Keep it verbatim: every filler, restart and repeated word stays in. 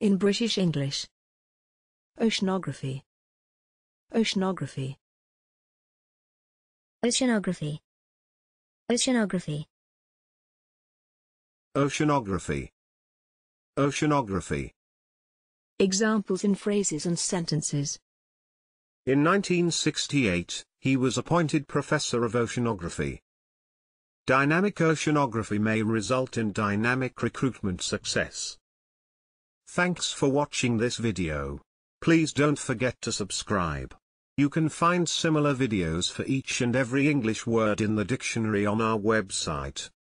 In British English. Oceanography. Oceanography. Oceanography. Oceanography. Oceanography. Oceanography. Examples in phrases and sentences. In nineteen sixty-eight, he was appointed Professor of Oceanography. Dynamic oceanography may result in dynamic recruitment success. Thanks for watching this video. Please don't forget to subscribe. You can find similar videos for each and every English word in the dictionary on our website.